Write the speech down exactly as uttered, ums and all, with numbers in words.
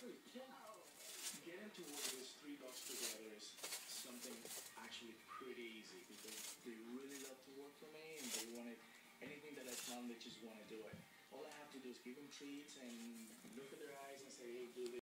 Getting to work with three dogs together is something actually pretty easy because they really love to work for me and they want it. Anything that I tell them, they just want to do it. All I have to do is give them treats and look at their eyes and say, hey, do this.